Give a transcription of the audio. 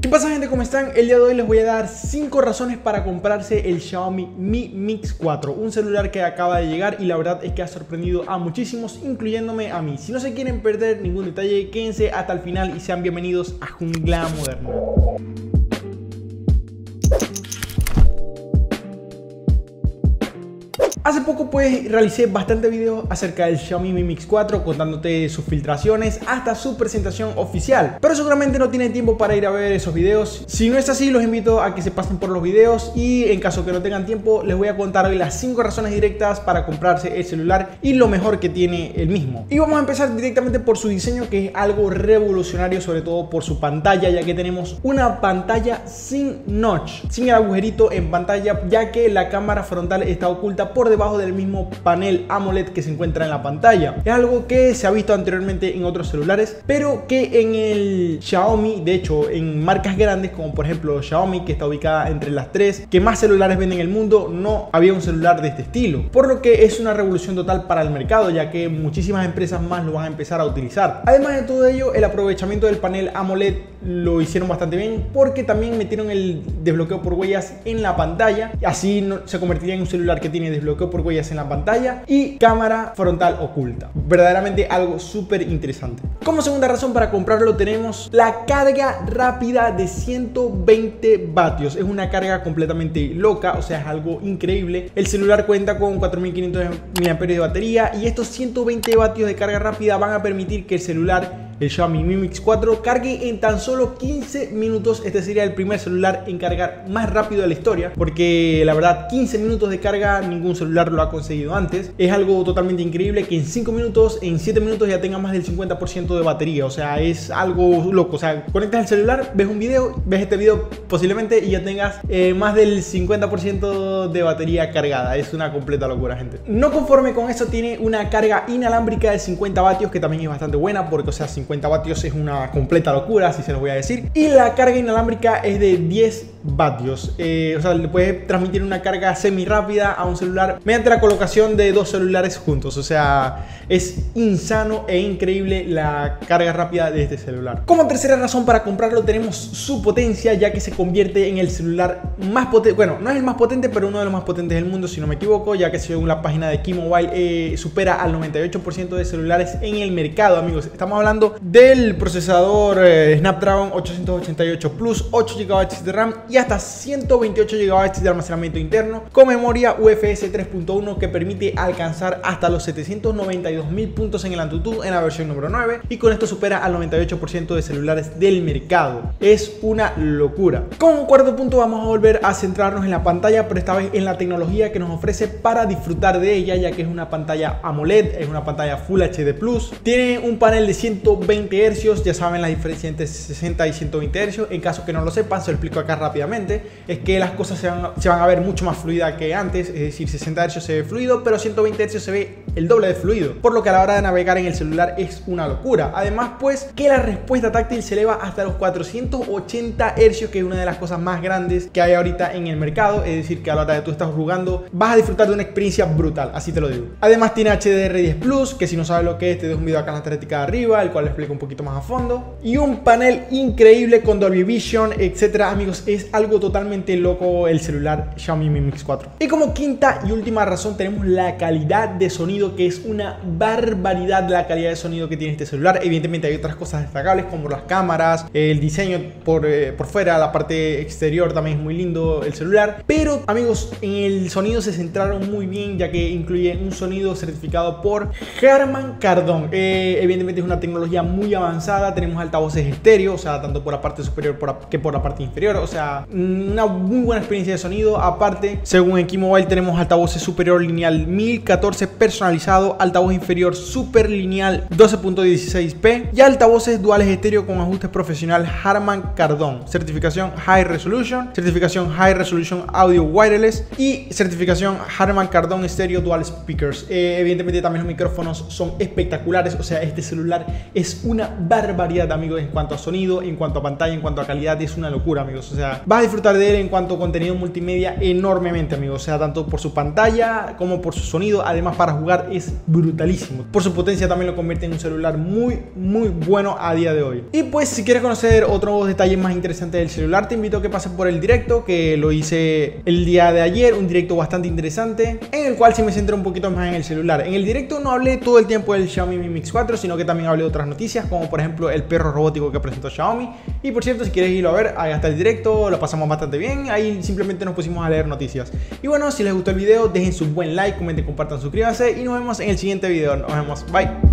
¿Qué pasa, gente? ¿Cómo están? El día de hoy les voy a dar 5 razones para comprarse el Xiaomi Mi Mix 4, un celular que acaba de llegar y la verdad es que ha sorprendido a muchísimos, incluyéndome a mí. Si no se quieren perder ningún detalle, quédense hasta el final y sean bienvenidos a Jungla Moderna. Hace poco pues realicé bastante videos acerca del Xiaomi Mi Mix 4 contándote sus filtraciones hasta su presentación oficial, pero seguramente no tienen tiempo para ir a ver esos videos. Si no es así, los invito a que se pasen por los videos y en caso que no tengan tiempo les voy a contar hoy las 5 razones directas para comprarse el celular y lo mejor que tiene el mismo. Y vamos a empezar directamente por su diseño, que es algo revolucionario, sobre todo por su pantalla, ya que tenemos una pantalla sin notch, sin el agujerito en pantalla, ya que la cámara frontal está oculta por debajo del mismo panel AMOLED que se encuentra en la pantalla. Es algo que se ha visto anteriormente en otros celulares, pero que en el Xiaomi, de hecho en marcas grandes como por ejemplo Xiaomi, que está ubicada entre las 3 que más celulares venden en el mundo, no había un celular de este estilo, por lo que es una revolución total para el mercado, ya que muchísimas empresas más lo van a empezar a utilizar. Además de todo ello, el aprovechamiento del panel AMOLED lo hicieron bastante bien, porque también metieron el desbloqueo por huellas en la pantalla, así se convertiría en un celular que tiene desbloqueo por huellas en la pantalla y cámara frontal oculta. Verdaderamente algo súper interesante. Como segunda razón para comprarlo tenemos la carga rápida de 120 vatios. Es una carga completamente loca, o sea, es algo increíble. El celular cuenta con 4500 mAh de batería y estos 120 vatios de carga rápida van a permitir que el celular, el Xiaomi Mi Mix 4, cargue en tan solo 15 minutos. Este sería el primer celular en cargar más rápido de la historia, porque la verdad 15 minutos de carga ningún celular lo ha conseguido antes. Es algo totalmente increíble que en 5 minutos, en 7 minutos ya tenga más del 50% de batería. O sea, es algo loco. O sea, conectas el celular, ves un video, ves este video posiblemente y ya tengas más del 50% de batería cargada. Es una completa locura, gente. No conforme con eso, tiene una carga inalámbrica de 50 vatios, que también es bastante buena, porque o sea, 50 vatios es una completa locura, así se los voy a decir. Y la carga inalámbrica es de 10 vatios. O sea, le puedes transmitir una carga semi rápida a un celular mediante la colocación de dos celulares juntos. O sea, es insano e increíble la carga rápida de este celular. Como tercera razón para comprarlo tenemos su potencia, ya que se convierte en el celular más potente. Bueno, no es el más potente, pero uno de los más potentes del mundo, si no me equivoco, ya que según la página de Keymobile supera al 98% de celulares en el mercado, amigos. Estamos hablando del procesador Snapdragon 888 Plus, 8 GB de RAM y hasta 128 GB de almacenamiento interno, con memoria UFS 3.1 que permite alcanzar hasta los 792.000 puntos en el AnTuTu en la versión número 9, y con esto supera al 98% de celulares del mercado. Es una locura. Como cuarto punto vamos a volver a centrarnos en la pantalla, pero esta vez en la tecnología que nos ofrece para disfrutar de ella, ya que es una pantalla AMOLED, es una pantalla Full HD Plus, tiene un panel de 120 Hz, ya saben la diferencia entre 60 y 120 Hz. En caso que no lo sepan, se lo explico acá rápidamente. Es que las cosas se van a ver mucho más fluida que antes, es decir, 60 Hz se ve fluido, pero 120 Hz se ve el doble de fluido, por lo que a la hora de navegar en el celular es una locura. Además, pues, que la respuesta táctil se eleva hasta los 480 Hz, que es una de las cosas más grandes que hay ahorita en el mercado. Es decir, que a la hora de tú estás jugando vas a disfrutar de una experiencia brutal, así te lo digo. Además tiene HDR10 Plus, que si no sabes lo que es, te dejo un video acá en la estadística de arriba, el cual le explico un poquito más a fondo, y un panel increíble con Dolby Vision, etcétera. Amigos, es algo totalmente loco el celular Xiaomi Mi Mix 4. Y como quinta y última razón tenemos la calidad de sonido, que es una barbaridad la calidad de sonido que tiene este celular. Evidentemente hay otras cosas destacables como las cámaras, el diseño por fuera, la parte exterior también es muy lindo el celular, pero amigos, en el sonido se centraron muy bien, ya que incluye un sonido certificado por Harman Kardon. Evidentemente es una tecnología muy avanzada. Tenemos altavoces estéreo, o sea, tanto por la parte superior que por la parte inferior, o sea, una muy buena experiencia de sonido. Aparte, según en Keymobile, tenemos altavoces superior lineal 1014 personalizado, altavoz inferior super lineal 12.16p y altavoces duales estéreo con ajustes profesional Harman Kardon, certificación High Resolution Audio Wireless y certificación Harman Kardon Stereo Dual Speakers. Evidentemente también los micrófonos son espectaculares. O sea, este celular es una barbaridad, amigos, en cuanto a sonido, en cuanto a pantalla, en cuanto a calidad. Es una locura, amigos. O sea, vas a disfrutar de él en cuanto a contenido multimedia enormemente, amigos. O sea, tanto por su pantalla como por su sonido. Además, para jugar es brutalísimo. Por su potencia también lo convierte en un celular muy bueno a día de hoy. Y pues si quieres conocer otros detalles más interesantes del celular, te invito a que pases por el directo que lo hice el día de ayer. Un directo bastante interesante en el cual sí me centré un poquito más en el celular. En el directo no hablé todo el tiempo del Xiaomi Mi Mix 4, sino que también hablé de otras noticias, como por ejemplo el perro robótico que presentó Xiaomi. Y por cierto, si quieres irlo a ver, ahí está el directo, lo pasamos bastante bien. Ahí simplemente nos pusimos a leer noticias. Y bueno, si les gustó el video, dejen su buen like, comenten, compartan, suscríbanse y nos vemos en el siguiente video. Nos vemos, bye.